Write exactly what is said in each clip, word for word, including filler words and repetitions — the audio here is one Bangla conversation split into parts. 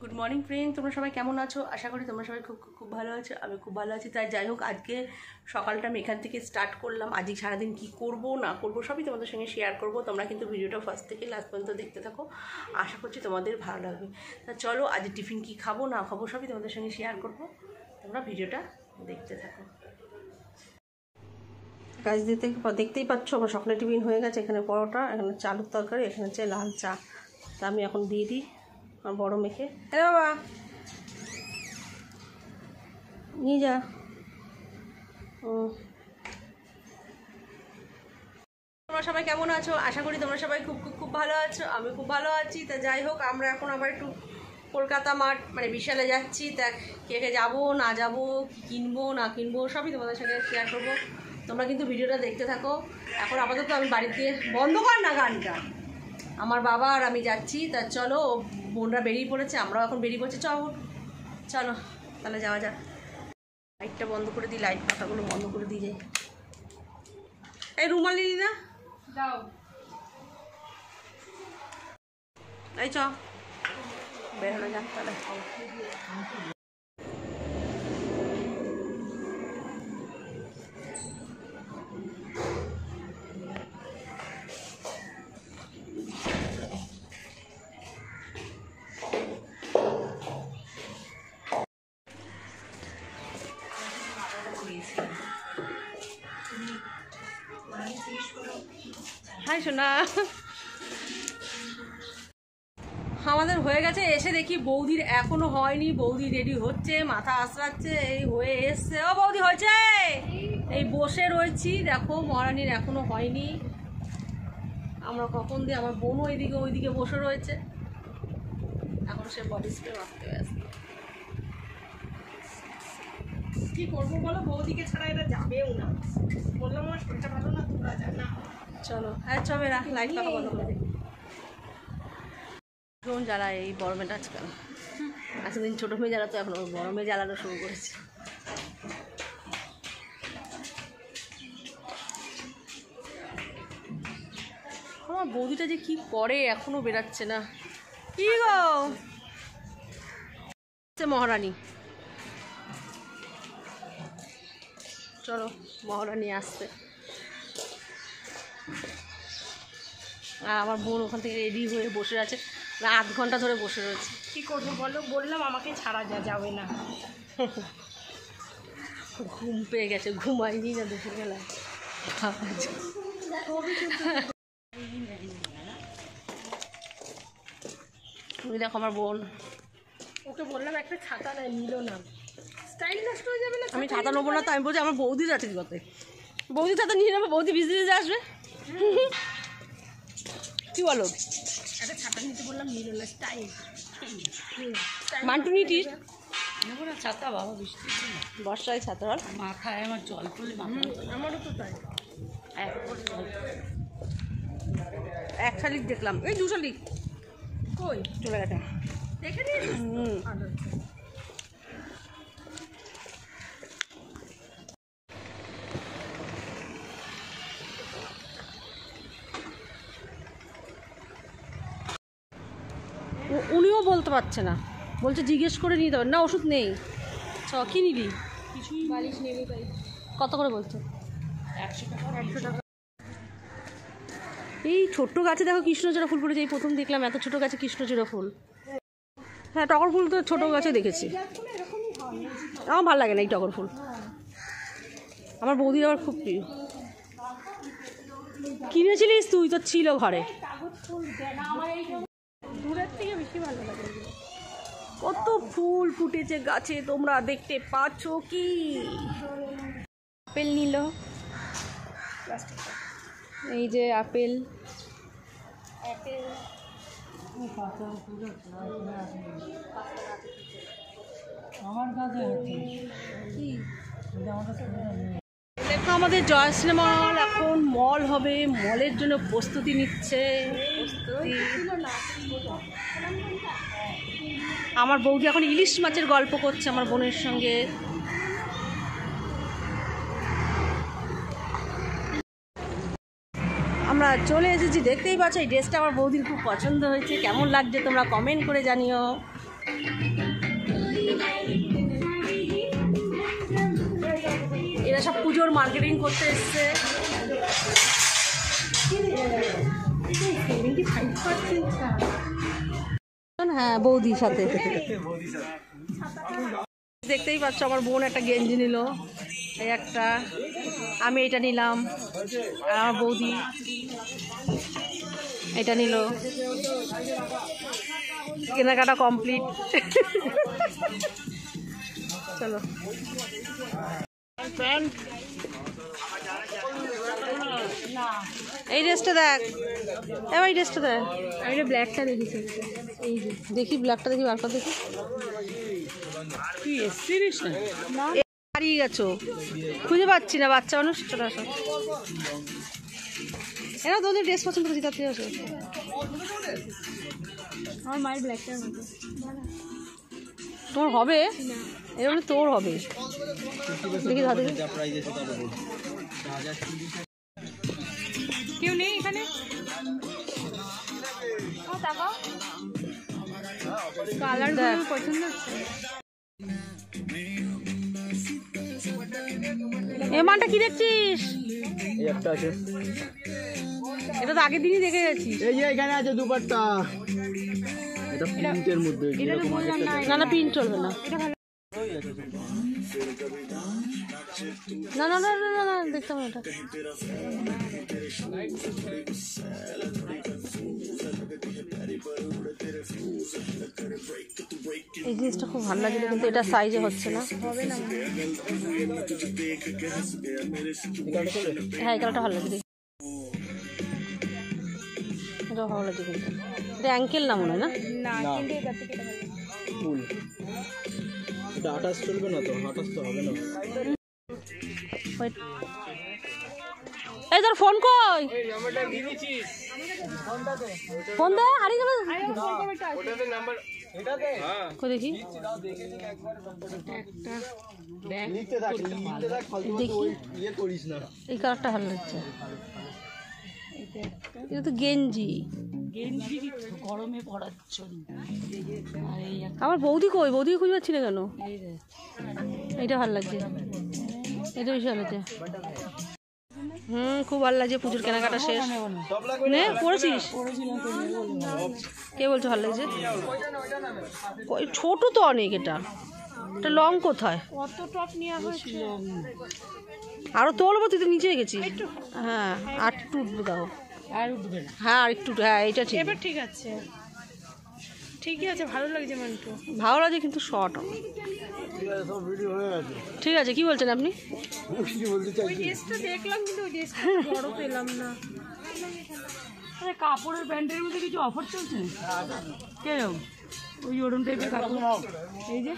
গুড মর্নিং ফ্রেন্ড, তোমরা সবাই কেমন আছো? আশা করি তোমরা সবাই খুব খুব ভালো আছো। আমি খুব ভালো আছি। তাই যাই হোক, আজকে সকালটা আমি এখান থেকে স্টার্ট করলাম। আজকে সারাদিন কি করব না করব সবই তোমাদের সঙ্গে শেয়ার করব। তোমরা কিন্তু ভিডিওটা ফার্স্ট থেকে লাস্ট পর্যন্ত দেখতে থাকো, আশা করছি তোমাদের ভালো লাগবে। তা চলো, আজ টিফিন কি খাবো না খাবো সবই তোমাদের সঙ্গে শেয়ার করব, তোমরা ভিডিওটা দেখতে থাকো। কাজ দিতে দেখতেই পাচ্ছ আমার সকালে টিফিন হয়ে গেছে। এখানে পরোটা, এখানে চালুর তরকারি, এখানে হচ্ছে লাল চা। তা আমি এখন দিয়ে দিই আমার বড় মেখে। হ্যাঁ বাবা, নিয়ে যা। তোমরা সবাই কেমন আছো? আশা করি তোমরা সবাই খুব খুব খুব ভালো আছো। আমি খুব ভালো আছি। তা যাই হোক, আমরা এখন আবার একটু কলকাতা মার্ট মানে বিশালে যাচ্ছি। তা কে কে যাবো না যাবো, কিনবো না কিনবো সবই তোমাদের সাথে শেয়ার করবো। তোমরা কিন্তু ভিডিওটা দেখতে থাকো। এখন আপাতত আমি বাড়িতে বন্ধ কর না গানটা। আমার বাবা আর আমি যাচ্ছি। তা চলো, বোনরা বেরিয়ে পড়েছে, আমরাও এখন বেরিয়ে পড়ছি। চলো চলো তাহলে যাওয়া যাক। লাইটটা বন্ধ করে দিই, লাইট পাতাগুলো বন্ধ করে দিয়ে যাই। এই রুমাল নিলি না? যাও এই চ বেরোনো যাক তাহলে। হাই সোনা, আমাদের হয়ে গেছে। এসে দেখি বৌদির এখনো হয়নি। বৌদি রেডি হচ্ছে, মাথা আঁচড়াচ্ছে, এই হয়ে এসছে। ও বৌদি হয়েছে, এই বসে রয়েছি। দেখো মহারানীর এখনো হয়নি। আমরা কখন দিয়ে, আমার বোনও এদিকে ওইদিকে বসে রয়েছে। এখন সে বডি স্প্রে মাখতে ব্যস্ত। কি করবো বলো, বৌদিকে ছাড়া এটা যাবেও না। বললাম আমার শরীরটা ভালো না, তোমরা যা না। চলো হ্যাঁ চবে রাখ, লাইট পাখা বন্ধ করে দিই। কেমন জ্বালায় এই বড় মেয়েটা আজকাল। এতদিন ছোটো মেয়ে জ্বালাতো, এখন বড় মেয়ে জ্বালানো শুরু করেছে। আমার বৌদিটা যে কি করে এখনো বেরাচ্ছে না। কি গো মহারানী, চলো মহারানী আসছে। আর আমার বোন ওখান থেকে রেডি হয়ে বসে আছে, না আধ ঘন্টা ধরে বসে রয়েছে। কী করবো বলো, বললাম আমাকে ছাড়া যা যাবে না। ঘুম পেয়ে গেছে, ঘুমাইনি না দুপুরবেলায়। তুমি দেখো আমার বোন, ওকে বললাম একটা ছাতা নেয়, নিল না। স্টাইল নষ্ট হয়ে যাবে না। আমি ছাতা নেবো না, তো আমি বলছি আমার বৌদি যাচ্ছে কত, বৌদি ছাতা নিয়ে নেবো, বৌদি ভিজে ভিজে আসবে। কি বলো, একটা ছাতা নিতে বললাম, নিল না। স্টাইল মান্টু নিটির নেবো না ছাতা, বাবা বৃষ্টি বর্ষায় ছাতা হল মাথায় আমার জল পড়লে। আমারও তো তাই, এক শালিক দেখলাম, এই দু শালিক কই চলে গেছে। দেখে নিয়ে হুম উনিও বলতে পারছে না, বলছে জিজ্ঞেস করে নিতে হবে না, ওষুধ নেই। চ কি নিবি? কিছুই বালিশ নেবে তাই। কত করে বলছো? একশো টাকা একশো টাকা। এই ছোট্ট গাছে দেখো কৃষ্ণচূড়া ফুল ফুটেছে। এই প্রথম দেখলাম এত ছোট গাছে কৃষ্ণচূড়া ফুল। হ্যাঁ টগর ফুল তো ছোট গাছে দেখেছি, আমার ভালো লাগে না এই টগর ফুল। আমার বৌদির আবার খুব প্রিয়। কিনেছিলিস তুই? তো ছিল ঘরে। দূরের থেকে বেশি ভালো লাগে। কত ফুল ফুটেছে গাছে, তোমরা দেখতে পাচ্ছ কি? আপেল নিল, এই যে আপেল। আমার কাছে দেখো আমাদের জয় সিনেমা হল এখন মল হবে, মলের জন্য প্রস্তুতি নিচ্ছে। প্রস্তুতি আমার বৌদি এখন ইলিশ মাছের গল্প করছে আমার বোনের সঙ্গে। আমরা চলে এসেছি, দেখতেই পাচ্ছ এই ড্রেসটা আমার বৌদির খুব পছন্দ হয়েছে। কেমন লাগছে তোমরা কমেন্ট করে জানিও। এরা সব পুজোর মার্কেটিং করতে এসছে। হ্যাঁ বৌদির সাথে দেখতেই পাচ্ছ আমার বোন একটা গেঞ্জি নিল, এই একটা, আমি এটা নিলাম, আর আমার বৌদি এটা নিল। কেনাকাটা কমপ্লিট। চলো এই ড্রেসটা দেখ, এবার এই ড্রেসটা দেখ। আমি এটা ব্ল্যাকটা দেখেছি, এই যে দেখি ব্ল্যাকটা দেখি, বারটা দেখি। হারিয়ে গেছো, খুঁজে পাচ্ছি না, বাচ্চা মানুষ। চলে আসো, এরা তোদের ড্রেস পছন্দ করছি, তাতে আসো। আমার মায়ের ব্ল্যাকটার মতো তোমার হবে, এরকম তোর হবে। দেখি দাদা কেউ নেই এখানে, কালার পছন্দ হচ্ছে। এ মানটা কি দেখছিস? এই একটা আছে, এটা তো আগের দিনই দেখে গেছি। এই যে এখানে আছে দুপাট্টা, এটা প্রিন্টের মধ্যে। না না প্রিন্ট চলবে না, না না না না না না দেখতাম এটা। এই জিনিসটা খুব ভালো লাগছিল, কিন্তু এটা সাইজে হচ্ছে না। হবে না, হ্যাঁ এই কালারটা ভালো লাগছে, এটা ভালো লাগছে। কিন্তু এটা অ্যাঙ্কেল না মনে হয় না? না কিন্তু এটার থেকে এটা ভালো। ফুল এটা আঠাশ চলবে না তো, আঠাশ তো হবে না। এই তোর ফোন কই? ফোন দে, হারিয়ে গেল। কই দেখি, দেখি এই কালারটা ভালো লাগছে। এটা তো গেঞ্জি, গেঞ্জি গরমে পরার জন্য। আমার বৌদি কই? বৌদি খুঁজে পাচ্ছি না কেন? এইটা ভালো লাগছে, এটা বেশি ভালো লাগছে। হুম খুব ভালো লাগছে। পুজোর কেনাকাটা শেষ, নে পড়েছিস? কে বলছো ভালো লাগছে? ছোট তো অনেক, এটা এটা লং কোথায়? কত টপ নেওয়া হয়েছিল, আরো তোলবো, তুই তো নিচে গেছিস। হ্যাঁ আর একটু উঠবে, দাও আর উঠবে না। হ্যাঁ আর একটু, হ্যাঁ এটা ঠিক, এবার ঠিক আছে, ঠিকই আছে, ভালো লাগছে মান্টু, ভালো লাগছে কিন্তু শর্ট। ঠিক আছে, কি বলছেন আপনি? ওই ড্রেসটা দেখলাম কিন্তু ওই ড্রেসটা বড় পেলাম না। আরে কাপড়ের প্যান্টের মধ্যে কিছু অফার চলছে কেরম? ওই ওরম টাইপের কাপড়, এই যে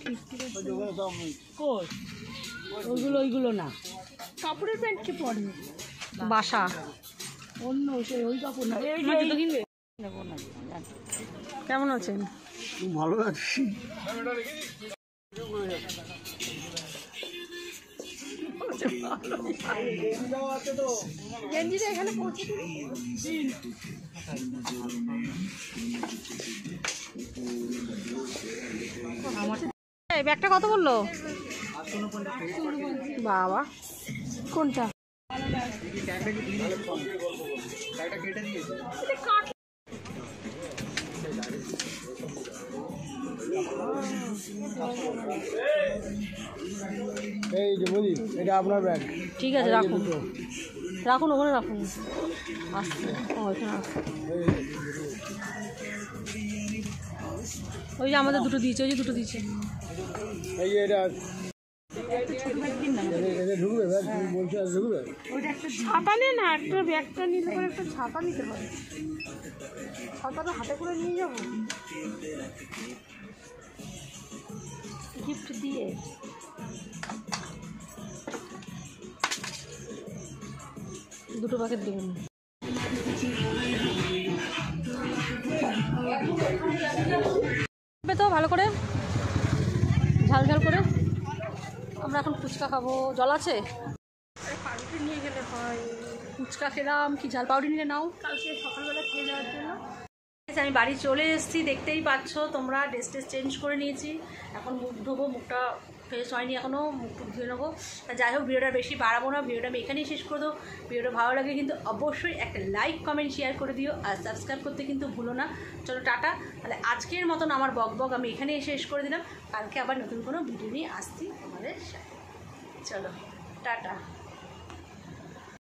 কই ওইগুলো, ওইগুলো না, কাপড়ের প্যান্ট কি পরে বাসা অন্য সেই ওই কাপড় না। জুতো কিনবে? নেবো না। কেমন আছেন? ভালো আছি। গেঞ্জিটা এখানে পৌঁছে এই ব্যাগটা কত বললো বাবা? কোনটা? এই যে বলি, এটা আপনার ব্যাগ। ঠিক আছে রাখুন, রাখুন ওখানে রাখুন। আসছে ওইখানে আসছে, ওই যে আমাদের দুটো দিয়েছে, ওই যে দুটো দিয়েছে। এই যে এটা ঢুকবে ব্যাগ, তুমি বলছো আর ঢুকবে। ওইটা একটা ছাতা নে না, একটা ব্যাগটা নিলে পরে একটা ছাতা নিতে পারে। ছাতাটা হাতে করে নিয়ে যাবো গিফট দিয়ে। দুটো প্যাকেট দেবেন। তো ভালো করে ঝাল ঝাল করে। আমরা এখন ফুচকা খাবো, জল আছে? পাউরুটি নিয়ে গেলে হয়। ফুচকা খেলাম, কি ঝাল পাউডার নিলে নাও। কালকে সকালবেলা খেয়ে যাওয়ার জন্য আমি বাড়ি চলে এসেছি, দেখতেই পাচ্ছ তোমরা। ড্রেস টেস চেঞ্জ করে নিয়েছি, এখন মুখ ধোবো, মুখটা ফ্রেশ হয়নি এখনও, মুখ টুক ধুয়ে নেবো। তা যাই হোক, ভিডিওটা বেশি বাড়াবো না, ভিডিওটা আমি এখানেই শেষ করে দেবো। ভিডিওটা ভালো লাগে কিন্তু অবশ্যই একটা লাইক কমেন্ট শেয়ার করে দিও, আর সাবস্ক্রাইব করতে কিন্তু ভুলো না। চলো টাটা, তাহলে আজকের মতন আমার বক বক আমি এখানেই শেষ করে দিলাম। কালকে আবার নতুন কোনো ভিডিও নিয়ে আসছি তোমাদের সাথে। চলো টাটা।